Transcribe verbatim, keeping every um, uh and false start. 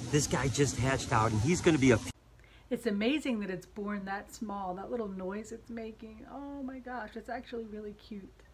This guy just hatched out, and he's going to be a... It's amazing that it's born that small. That little noise it's making. Oh my gosh, it's actually really cute.